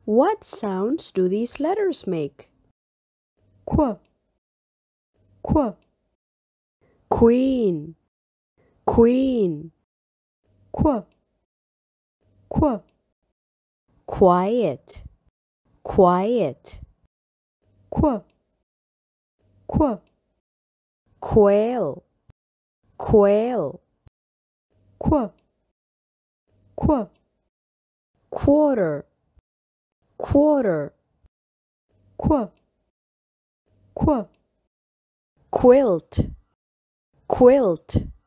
What sounds do these letters make? Qu, qu, Queen, queen. qu, qu, Quiet, quiet. qu, qu, Quail, quail. qu, qu, Quarter, quarter. qu, qu, Quilt, quilt.